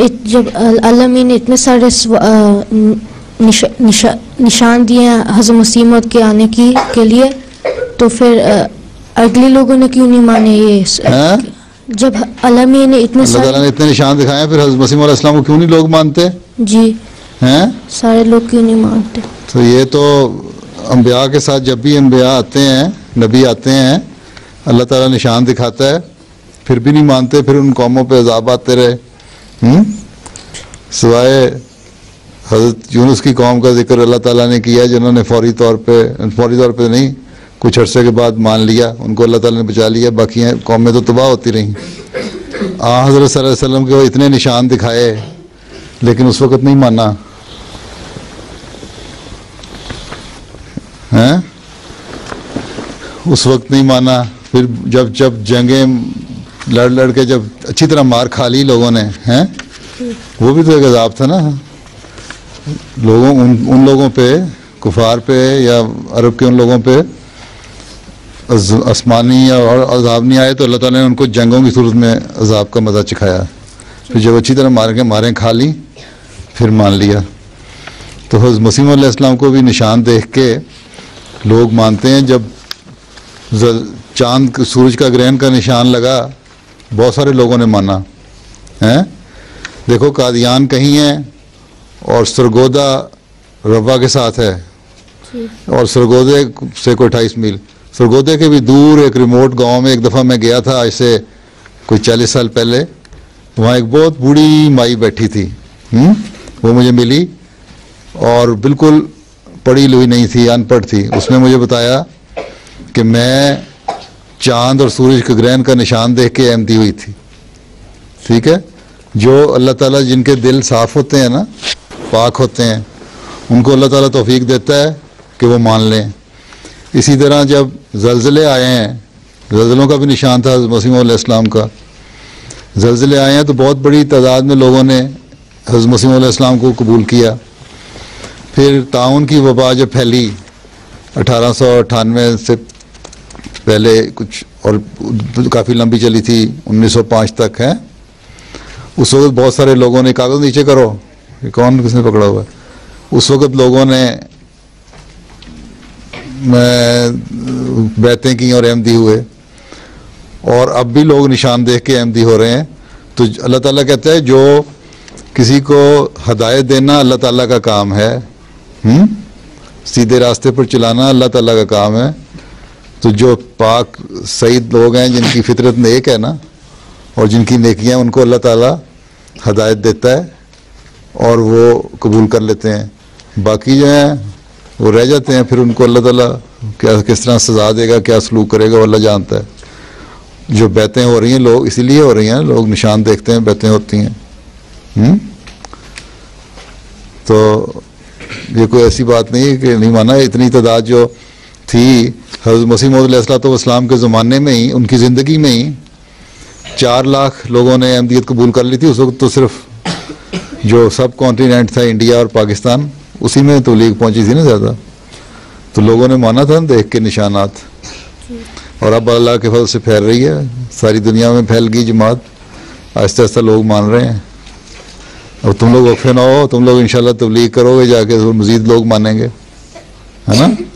जब अल्लाह ने इतने सारे निशान दिए हैं हज़रत मसीह मौद के आने के लिए, तो फिर अगले लोगों ने क्यों नहीं माने ये? जब अल्लाह ने इतने निशान दिखाए, फिर हज़रत मसीह मौद को क्यों नहीं लोग मानते? जी हैं, सारे लोग क्यों नहीं मानते? तो ये तो अंबिया के साथ जब भी अंबिया आते हैं, नबी आते हैं, अल्लाह ताला निशान दिखाता है, फिर भी नहीं मानते, फिर उन कौमों पे अज़ाब आते रहे। सिवाय हज़रत यूनुस की कौम का जिक्र अल्लाह ताला ने किया, जिन्होंने फौरी तौर पे नहीं, कुछ अरसे के बाद मान लिया, उनको अल्लाह ताला ने बचा लिया, बाकी कौमें तो तबाह होती रहीं। हज़रत सल्लल्लाहु अलैहि वसल्लम के इतने निशान दिखाए, लेकिन उस वक़्त नहीं माना हैं, उस वक्त नहीं माना। फिर जब जंगें लड़ के जब अच्छी तरह मार खा ली लोगों ने, हैं, वो भी तो एक अज़ाब था ना उन लोगों पे, कुफार पे या अरब के उन लोगों पे आसमानी और अज़ाब नहीं आए तो अल्लाह ताला ने उनको जंगों की सूरत में अज़ाब का मज़ा चखाया। फिर जब अच्छी तरह मारें खा ली, फिर मान लिया। तो हज़रत मसीह मौद अलैहिस्सलाम को भी निशान देख के लोग मानते हैं। जब चांद सूरज का ग्रहण का निशान लगा, बहुत सारे लोगों ने माना है। देखो कादियान कहीं है और सरगोदा रवा के साथ है, और सरगोदे से कोई 28 मील, सरगोदे के भी दूर एक रिमोट गांव में एक दफ़ा मैं गया था, ऐसे कोई 40 साल पहले। वहाँ एक बहुत बूढ़ी माई बैठी थी, वो मुझे मिली और बिल्कुल पढ़ी हुई नहीं थी, अनपढ़ थी। उसने मुझे बताया कि मैं चांद और सूरज के ग्रहण का निशान देख के अहमदी हुई थी। ठीक है, जो अल्लाह ताला जिनके दिल साफ़ होते हैं ना, पाक होते हैं, उनको अल्लाह ताला तौफीक देता है कि वो मान लें। इसी तरह जब ज़लज़ले आए हैं, ज़लज़लों का भी निशान था मसीह मौद अलैहिस्सलाम का। ज़लज़ले आए हैं तो बहुत बड़ी तादाद में लोगों ने हज़रत मसीह मौद अलैहिस्सलाम को कबूल किया। फिर ताउन की वबा जब फैली 1898 से पहले कुछ, और काफ़ी लंबी चली थी 1905 तक है। उस वक्त बहुत सारे लोगों ने, कागज़ नीचे करो, ये कौन किसने पकड़ा हुआ है, उस वक्त लोगों ने बैतें की और अहमदी हुए, और अब भी लोग निशान देख के अहमदी हो रहे हैं। तो अल्लाह ताला कहता है जो किसी को हदायत देना अल्लाह ताला का काम है, सीधे रास्ते पर चलाना अल्लाह ताला का काम है। तो जो पाक सईद लोग हैं, जिनकी फितरत नेक है ना, और जिनकी नेकियां, उनको अल्लाह ताला हदायत देता है और वो कबूल कर लेते हैं। बाकी जो हैं वो रह जाते हैं, फिर उनको अल्लाह ताला क्या किस तरह सज़ा देगा, क्या सलूक करेगा, वो अल्लाह जानता है। जो बैतें हो रही हैं, लोग इसीलिए हो रही हैं, लोग निशान देखते हैं, बैतें होती हैं। तो ये कोई ऐसी बात नहीं है कि नहीं माना। इतनी तादाद जो थी हज़रत मसीह मौद अलैहिस्सलाम के ज़माने में ही, उनकी ज़िंदगी में ही 4 लाख लोगों ने अहमदियत कबूल कर ली थी। उस वक्त तो सिर्फ जो सब कॉन्टिनेंट था, इंडिया और पाकिस्तान, उसी में तबलीग पहुंची थी ना ज़्यादा। तो लोगों ने माना था देख के निशानात, और अब अल्लाह के फजल से फैल रही है, सारी दुनिया में फैल गई जमात, आहिस्ता आहिस्ता लोग मान रहे हैं। अब तुम लोग वक्फे ना हो, तुम लोग इंशाल्लाह तबलीग करोगे जाके, तो मज़ीद लोग मानेंगे, है ना।